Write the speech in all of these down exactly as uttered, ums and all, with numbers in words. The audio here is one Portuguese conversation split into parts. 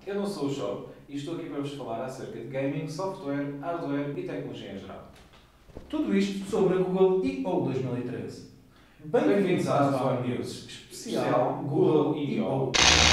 Eu não sou o Shop e estou aqui para vos falar acerca de gaming, software, hardware e tecnologia em geral. Tudo isto sobre a Google I O dois mil e treze. Bem-vindos à Zone News, especial Google I O.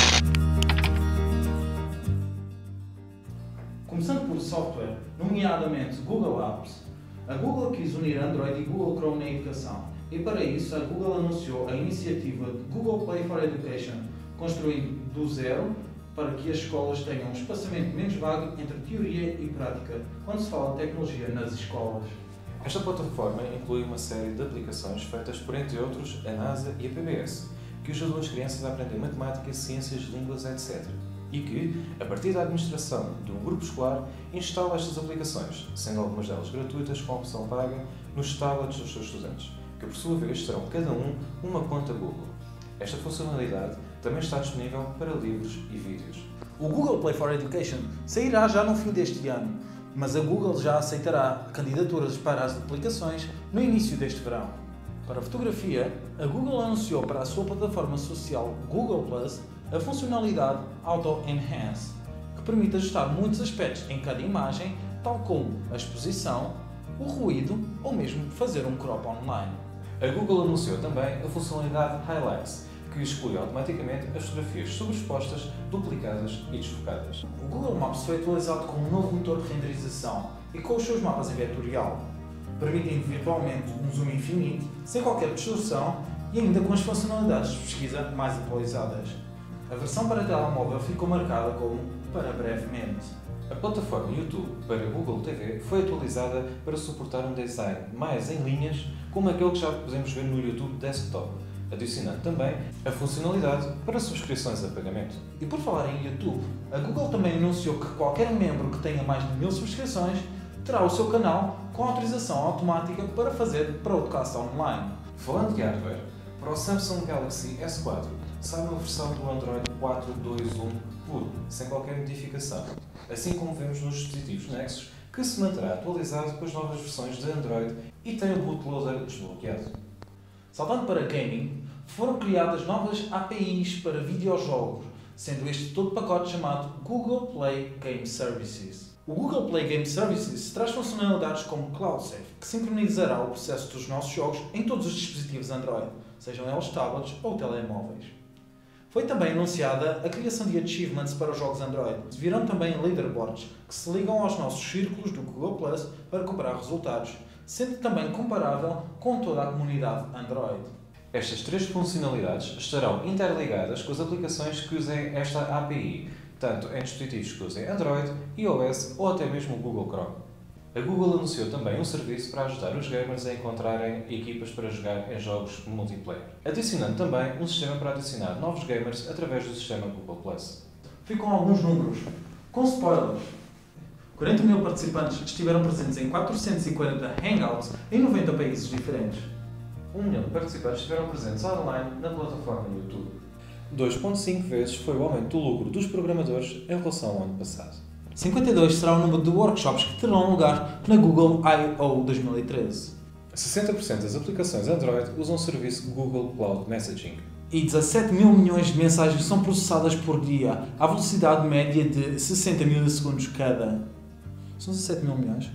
Começando por software, nomeadamente Google Apps, a Google quis unir Android e Google Chrome na educação e para isso a Google anunciou a iniciativa de Google Play for Education, construído do zero para que as escolas tenham um espaçamento menos vago entre teoria e prática quando se fala de tecnologia nas escolas. Esta plataforma inclui uma série de aplicações feitas por, entre outros, a NASA e a P B S, que ajudam as crianças a aprender matemática, ciências, línguas, etcétera. E que, a partir da administração de um grupo escolar, instala estas aplicações, sendo algumas delas gratuitas com opção paga, nos tablets dos seus estudantes, que por sua vez terão cada um uma conta Google. Esta funcionalidade também está disponível para livros e vídeos. O Google Play for Education sairá já no fim deste ano, mas a Google já aceitará candidaturas para as aplicações no início deste verão. Para a fotografia, a Google anunciou para a sua plataforma social Google Plus a funcionalidade Auto Enhance, que permite ajustar muitos aspectos em cada imagem, tal como a exposição, o ruído ou mesmo fazer um crop online. A Google anunciou também a funcionalidade Highlights, que exclui automaticamente as fotografias sobreexpostas, duplicadas e desfocadas. O Google Maps foi atualizado com um novo motor de renderização e com os seus mapas em vetorial, permitindo virtualmente um zoom infinito, sem qualquer distorção e ainda com as funcionalidades de pesquisa mais atualizadas. A versão para telemóvel ficou marcada como para brevemente. A plataforma YouTube para Google T V foi atualizada para suportar um design mais em linhas, como aquele que já podemos ver no YouTube Desktop, adicionando também a funcionalidade para subscrições a pagamento. E por falar em YouTube, a Google também anunciou que qualquer membro que tenha mais de mil subscrições terá o seu canal com autorização automática para fazer broadcast online. Falando de hardware, para o Samsung Galaxy S quatro sai uma versão do Android quatro ponto dois ponto um puro, sem qualquer modificação, assim como vemos nos dispositivos Nexus, que se manterá atualizado com as novas versões de Android e tem o bootloader desbloqueado. Saltando para gaming, foram criadas novas A P Is para videojogos, sendo este todo pacote chamado Google Play Game Services. O Google Play Game Services traz funcionalidades como CloudSafe, que sincronizará o processo dos nossos jogos em todos os dispositivos Android, sejam eles tablets ou telemóveis. Foi também anunciada a criação de achievements para os jogos Android. Virão também leaderboards, que se ligam aos nossos círculos do Google Plus para comparar resultados, sendo também comparável com toda a comunidade Android. Estas três funcionalidades estarão interligadas com as aplicações que usem esta A P I, tanto em dispositivos que usem Android, iOS ou até mesmo o Google Chrome. A Google anunciou também um serviço para ajudar os gamers a encontrarem equipas para jogar em jogos multiplayer, adicionando também um sistema para adicionar novos gamers através do sistema Google Plus. Ficam alguns números, com spoilers. quarenta mil participantes estiveram presentes em quatrocentos e quarenta hangouts em noventa países diferentes. um milhão de participantes estiveram presentes online na plataforma YouTube. dois vírgula cinco vezes foi o aumento do lucro dos programadores em relação ao ano passado. cinquenta e dois será o número de workshops que terão lugar na Google I O dois mil e treze. sessenta por cento das aplicações Android usam o serviço Google Cloud Messaging. E dezassete mil milhões de mensagens são processadas por dia, à velocidade média de sessenta milissegundos cada. São dezassete mil milhões?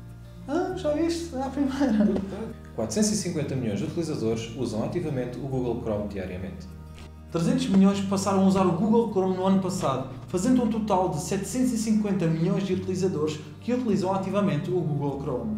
Ah, já viste? É a primeira. quatrocentos e cinquenta milhões de utilizadores usam ativamente o Google Chrome diariamente. trezentos milhões passaram a usar o Google Chrome no ano passado, fazendo um total de setecentos e cinquenta milhões de utilizadores que utilizam ativamente o Google Chrome.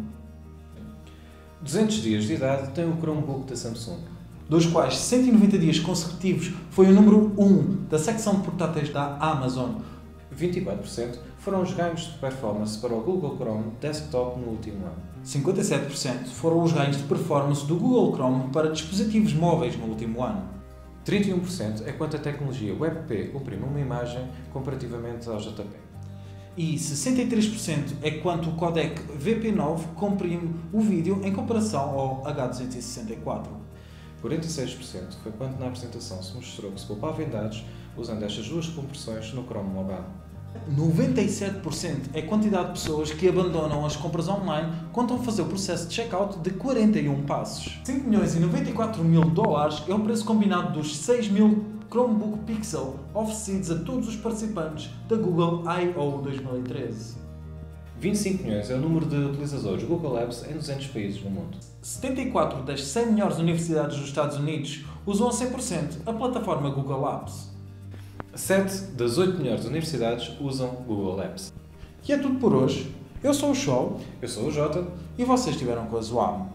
duzentos dias de idade tem o Chromebook da Samsung, Dos quais cento e noventa dias consecutivos foi o número um da secção de portáteis da Amazon. vinte e quatro por cento foram os ganhos de performance para o Google Chrome Desktop no último ano. cinquenta e sete por cento foram os ganhos de performance do Google Chrome para dispositivos móveis no último ano. trinta e um por cento é quanto a tecnologia WebP comprime uma imagem comparativamente ao J P G. E sessenta e três por cento é quanto o codec V P nove comprime o vídeo em comparação ao H duzentos e sessenta e quatro. quarenta e seis por cento foi quanto na apresentação se mostrou que se poupava em dados usando estas duas compressões no Chrome Mobile. noventa e sete por cento é a quantidade de pessoas que abandonam as compras online quando estão a fazer o processo de checkout de quarenta e um passos. cinco milhões e noventa e quatro mil dólares é o preço combinado dos seis mil Chromebook Pixel oferecidos a todos os participantes da Google I O dois mil e treze. vinte e cinco milhões é o número de utilizadores Google Apps em duzentos países no mundo. setenta e quatro das cem melhores universidades dos Estados Unidos usam a cem por cento a plataforma Google Apps. sete das oito melhores universidades usam Google Apps. E é tudo por hoje. Eu sou o Show. Eu sou o Jota. E vocês estiveram com a Zoam.